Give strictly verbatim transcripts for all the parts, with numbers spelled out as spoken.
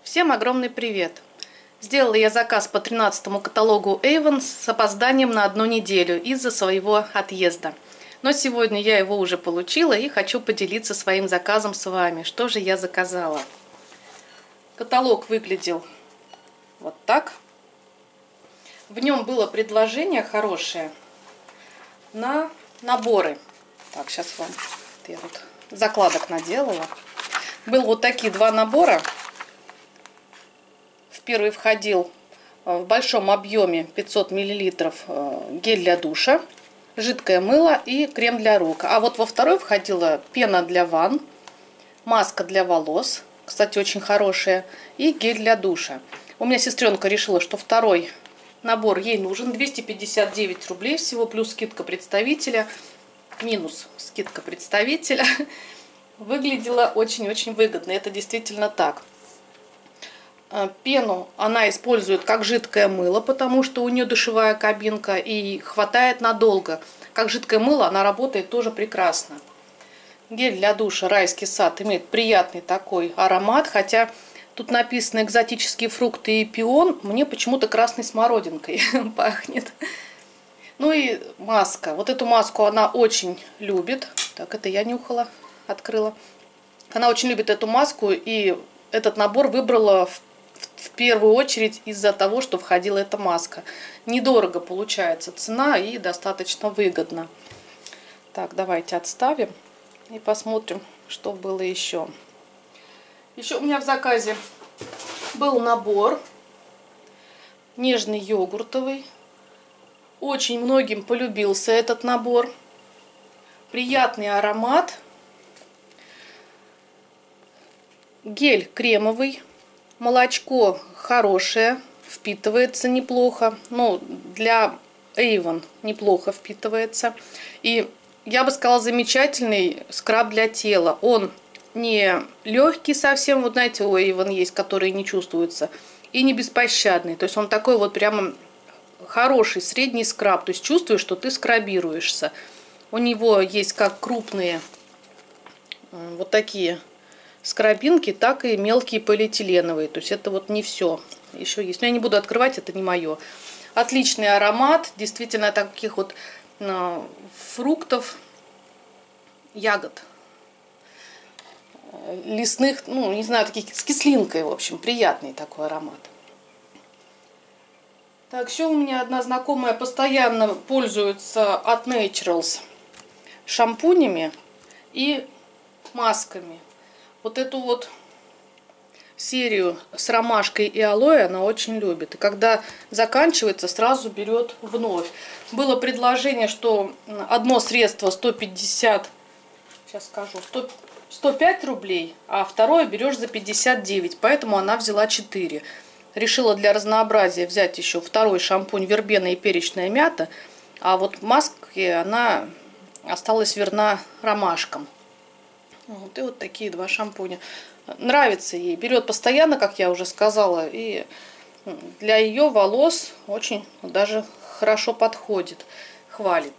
Всем огромный привет! Сделала я заказ по тринадцатому каталогу Avon с опозданием на одну неделю из-за своего отъезда. Но сегодня я его уже получила и хочу поделиться своим заказом с вами. Что же я заказала? Каталог выглядел вот так. В нем было предложение хорошее на наборы. Так, сейчас вам я вот закладок наделала. Было вот такие два набора. В первый входил в большом объеме пятьсот миллилитров гель для душа, жидкое мыло и крем для рук. А вот во второй входила пена для ванн, маска для волос, кстати, очень хорошая, и гель для душа. У меня сестренка решила, что второй набор ей нужен. двести пятьдесят девять рублей всего, плюс скидка представителя, минус скидка представителя. Выглядело очень-очень выгодно. Это действительно так. Пену она использует как жидкое мыло, потому что у нее душевая кабинка и хватает надолго. Как жидкое мыло она работает тоже прекрасно. Гель для душа «Райский сад» имеет приятный такой аромат, хотя тут написано экзотические фрукты и пион. Мне почему-то красной смородинкой пахнет. Ну и маска. Вот эту маску она очень любит. Так, это я нюхала, открыла. Она очень любит эту маску, и этот набор выбрала в В первую очередь из-за того, что входила эта маска. Недорого получается цена и достаточно выгодно. Так, давайте отставим и посмотрим, что было еще. Еще у меня в заказе был набор нежный йогуртовый. Очень многим полюбился этот набор. Приятный аромат. Гель кремовый. Молочко хорошее, впитывается неплохо. Ну, для Avon неплохо впитывается. И я бы сказала, замечательный скраб для тела. Он не легкий совсем, вот знаете, у Avon есть, которые не чувствуются. И не беспощадный. То есть он такой вот прямо хороший, средний скраб. То есть чувствуешь, что ты скрабируешься. У него есть как крупные вот такие скрабинки, так и мелкие полиэтиленовые. То есть это вот не все. Еще есть. Но я не буду открывать, это не мое. Отличный аромат. Действительно таких вот э, фруктов, ягод, э, лесных, ну не знаю, таких с кислинкой, в общем. Приятный такой аромат. Так, еще у меня одна знакомая постоянно пользуется от Naturals шампунями и масками. Вот эту вот серию с ромашкой и алоэ она очень любит. И когда заканчивается, сразу берет вновь. Было предложение, что одно средство сто пятьдесят, сейчас скажу, сто, сто пять рублей, а второе берешь за пятьдесят девять. Поэтому она взяла четыре. Решила для разнообразия взять еще второй шампунь вербена и перечная мята. А вот маски она осталась верна ромашкам. Вот, и вот такие два шампуня. Нравится ей. Берет постоянно, как я уже сказала. И для ее волос очень даже хорошо подходит. Хвалит.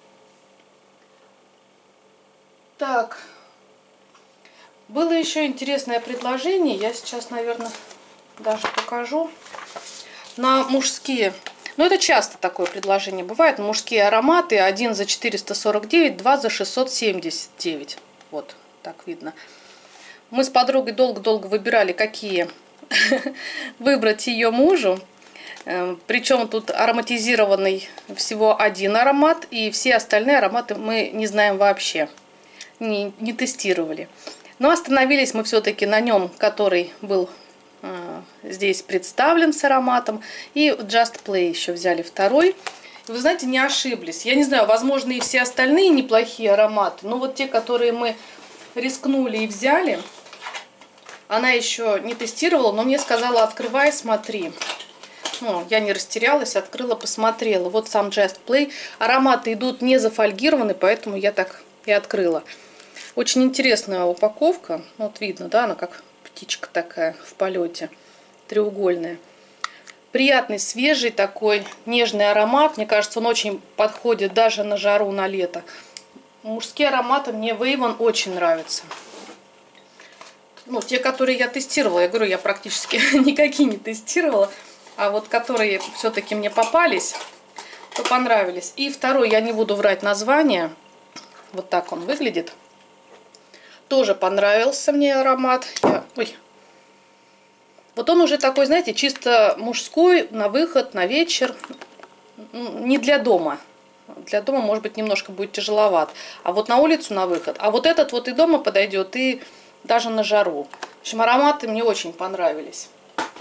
Так. Было еще интересное предложение. Я сейчас, наверное, даже покажу. На мужские. Ну, это часто такое предложение бывает. Мужские ароматы. Один за четыреста сорок девять, два за шестьсот семьдесят девять. Вот. Так видно. Мы с подругой долго-долго выбирали, какие выбрать ее мужу. Причем тут ароматизированный всего один аромат. И все остальные ароматы мы не знаем вообще. Не, не тестировали. Но остановились мы все-таки на нем, который был э, здесь представлен с ароматом. И Just Play еще взяли второй. Вы знаете, не ошиблись. Я не знаю, возможно, и все остальные неплохие ароматы. Но вот те, которые мы рискнули и взяли, она еще не тестировала, но мне сказала: открывай, смотри. Ну, я не растерялась, открыла, посмотрела. Вот сам Just Play. Ароматы идут не зафольгированы, поэтому я так и открыла. Очень интересная упаковка. Вот видно, да, она как птичка такая в полете, треугольная. Приятный, свежий такой, нежный аромат. Мне кажется, он очень подходит даже на жару, на лето. Мужские ароматы мне в Avon очень нравятся. Ну, те, которые я тестировала, я говорю, я практически никакие не тестировала. А вот которые все-таки мне попались, то понравились. И второй, я не буду врать название. Вот так он выглядит. Тоже понравился мне аромат. Я... Ой. Вот он уже такой, знаете, чисто мужской, на выход, на вечер. Не для дома. Для дома, может быть, немножко будет тяжеловат. А вот на улицу на выход. А вот этот вот и дома подойдет, и даже на жару. В общем, ароматы мне очень понравились.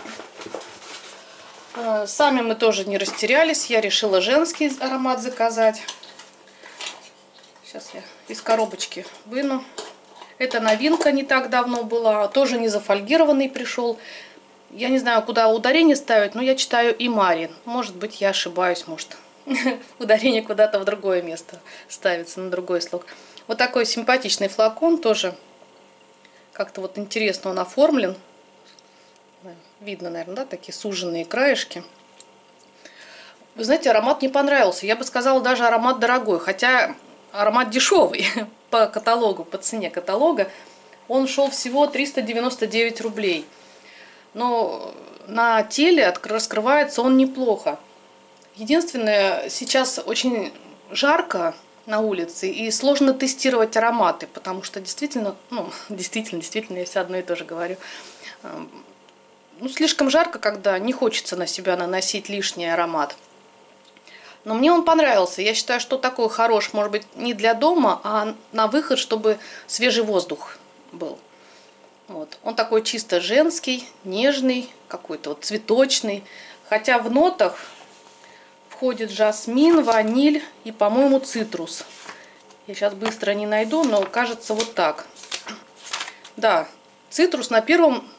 Сами мы тоже не растерялись. Я решила женский аромат заказать. Сейчас я из коробочки выну. Это новинка, не так давно была. Тоже не зафольгированный пришел. Я не знаю, куда ударение ставить, но я читаю Имари. Может быть, я ошибаюсь, может. Ударение куда-то в другое место ставится, на другой слог. Вот такой симпатичный флакон, тоже как-то вот интересно он оформлен. Видно, наверное, да, такие суженные краешки. Вы знаете, аромат мне понравился. Я бы сказала, даже аромат дорогой, хотя аромат дешевый по каталогу, по цене каталога. Он шел всего триста девяносто девять рублей. Но на теле раскрывается он неплохо. Единственное, сейчас очень жарко на улице и сложно тестировать ароматы, потому что действительно, ну, действительно, действительно, я все одно и то же говорю. Ну, слишком жарко, когда не хочется на себя наносить лишний аромат. Но мне он понравился. Я считаю, что такой хорош, может быть, не для дома, а на выход, чтобы свежий воздух был. Вот. Он такой чисто женский, нежный, какой-то вот цветочный. Хотя в нотах входит жасмин, ваниль и, по-моему, цитрус. Я сейчас быстро не найду, но кажется вот так. Да, цитрус на первом,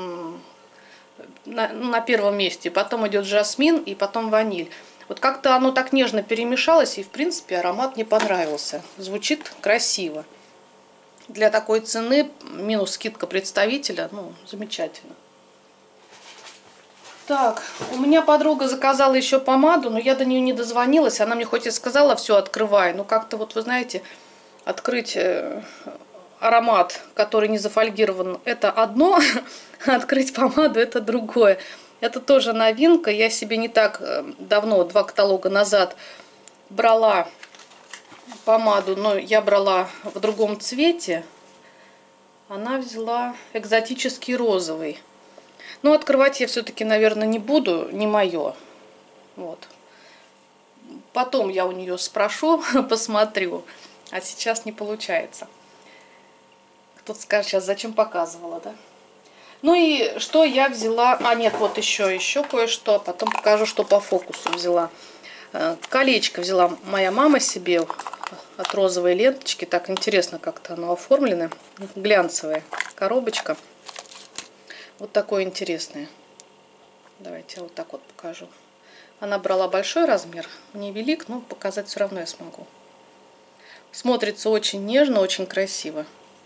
на, на первом месте. Потом идет жасмин и потом ваниль. Вот как-то оно так нежно перемешалось, и, в принципе, аромат мне понравился. Звучит красиво. Для такой цены, минус скидка представителя, ну, замечательно. Так, у меня подруга заказала еще помаду, но я до нее не дозвонилась. Она мне хоть и сказала, все, открывай. Но как-то вот, вы знаете, открыть аромат, который не зафольгирован, это одно, а открыть помаду, это другое. Это тоже новинка. Я себе не так давно, два каталога назад, брала помаду, но я брала в другом цвете. Она взяла экзотический розовый. Но открывать я все-таки, наверное, не буду, не мое. Вот. Потом я у нее спрошу, посмотрю. А сейчас не получается. Кто-то скажет, сейчас зачем показывала, да? Ну и что я взяла? А, нет, вот еще, еще кое-что. Потом покажу, что по фокусу взяла. Колечко взяла моя мама себе от розовой ленточки. Так интересно как-то оно оформлено. Глянцевая коробочка. Вот такое интересное. Давайте я вот так вот покажу. Она брала большой размер, мне велик, но показать все равно я смогу. Смотрится очень нежно, очень красиво.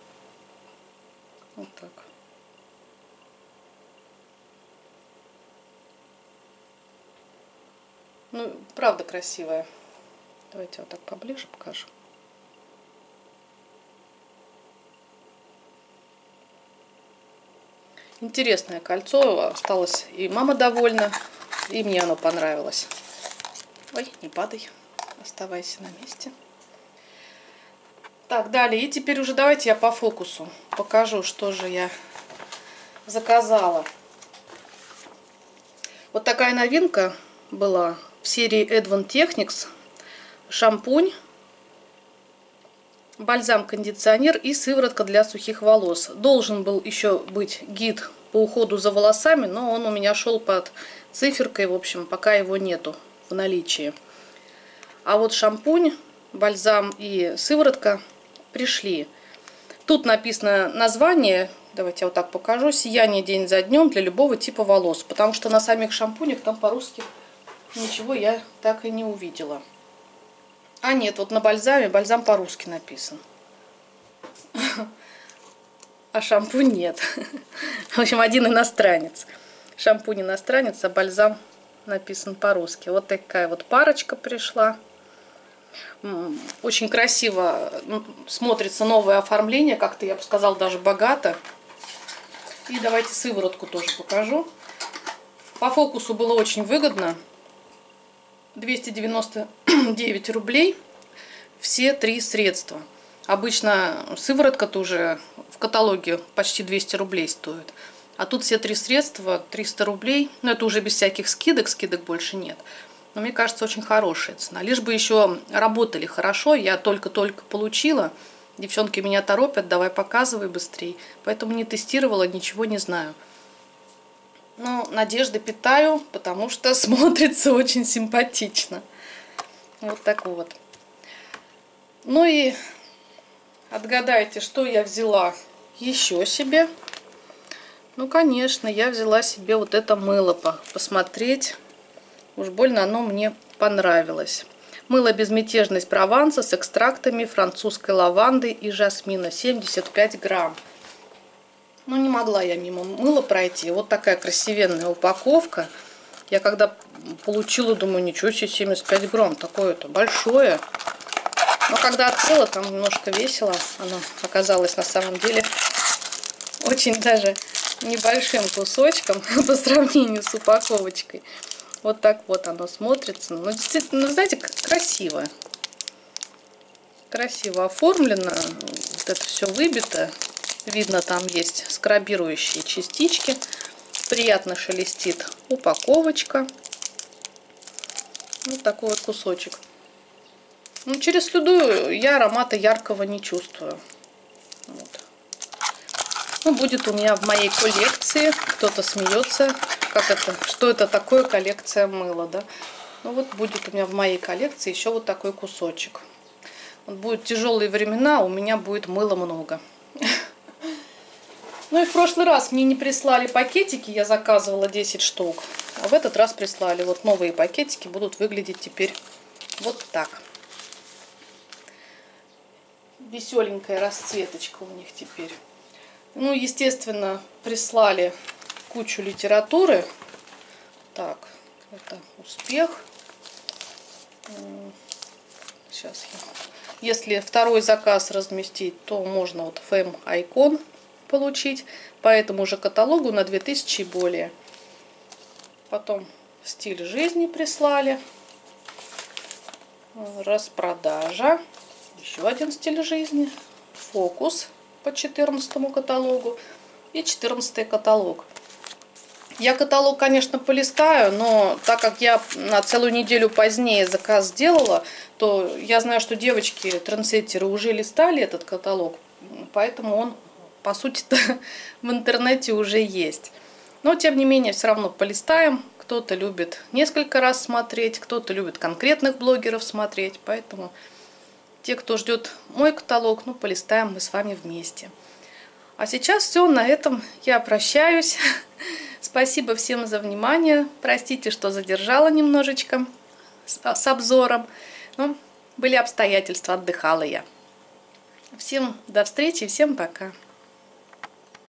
Вот так. Ну, правда красивая. Давайте я вот так поближе покажу. Интересное кольцо осталось, и мама довольна, и мне оно понравилось. Ой, не падай, оставайся на месте. Так, далее, и теперь уже давайте я по фокусу покажу, что же я заказала. Вот такая новинка была в серии Advan Technics. Шампунь, бальзам-кондиционер и сыворотка для сухих волос. Должен был еще быть гид по уходу за волосами, но он у меня шел под циферкой, в общем, пока его нету в наличии. А вот шампунь, бальзам и сыворотка пришли. Тут написано название, давайте я вот так покажу, «Сияние день за днем для любого типа волос», потому что на самих шампунях там по-русски ничего я так и не увидела. А нет, вот на бальзаме бальзам по-русски написан. А шампунь нет. В общем, один иностранец. Шампунь иностранец, а бальзам написан по-русски. Вот такая вот парочка пришла. Очень красиво смотрится новое оформление. Как-то, я бы сказала, даже богато. И давайте сыворотку тоже покажу. По фокусу было очень выгодно. двести девяносто девять рублей все три средства. Обычно сыворотка тоже в каталоге почти двести рублей стоит. А тут все три средства триста рублей. Но это уже без всяких скидок, скидок больше нет. Но мне кажется, очень хорошая цена. Лишь бы еще работали хорошо. Я только-только получила. Девчонки меня торопят, давай показывай быстрей. Поэтому не тестировала, ничего не знаю. Но надежды питаю, потому что смотрится очень симпатично. Вот так вот. Ну и отгадайте, что я взяла еще себе. Ну, конечно, я взяла себе вот это мыло посмотреть. Уж больно оно мне понравилось. Мыло «Безмятежность Прованса» с экстрактами французской лаванды и жасмина. семьдесят пять грамм. Ну, не могла я мимо мыла пройти. Вот такая красивенная упаковка. Я когда получила, думаю, ничего себе, семьдесят пять грамм. Такое-то большое. Но когда открыла, там немножко весело. Оно оказалось на самом деле очень даже небольшим кусочком по сравнению с упаковочкой. Вот так вот оно смотрится. Ну, действительно, ну, знаете, красиво. Красиво оформлено. Вот это все выбито. Видно, там есть скрабирующие частички. Приятно шелестит упаковочка. Вот такой вот кусочек. Ну, через слюду я аромата яркого не чувствую. Вот. Ну, будет у меня в моей коллекции. Кто-то смеется. Как это? Что это такое коллекция мыла, да? Ну вот будет у меня в моей коллекции еще вот такой кусочек. Вот будут тяжелые времена, у меня будет мыла много. Ну и в прошлый раз мне не прислали пакетики, я заказывала десять штук. А в этот раз прислали. Вот новые пакетики будут выглядеть теперь вот так. Веселенькая расцветочка у них теперь. Ну, естественно, прислали кучу литературы. Так, это успех. Сейчас я... Если второй заказ разместить, то можно вот Фэм Айкон получить по этому же каталогу на две тысячи и более. Потом стиль жизни прислали. Распродажа. Еще один стиль жизни. Фокус по четырнадцатому каталогу. И четырнадцатый каталог. Я каталог, конечно, полистаю, но так как я на целую неделю позднее заказ сделала, то я знаю, что девочки, трендсеттеры, уже листали этот каталог, поэтому он, по сути-то, в интернете уже есть. Но, тем не менее, все равно полистаем. Кто-то любит несколько раз смотреть, кто-то любит конкретных блогеров смотреть, поэтому те, кто ждет мой каталог, ну, полистаем мы с вами вместе. А сейчас все, на этом я прощаюсь. Спасибо всем за внимание. Простите, что задержала немножечко с, с обзором. Но были обстоятельства, отдыхала я. Всем до встречи, всем пока.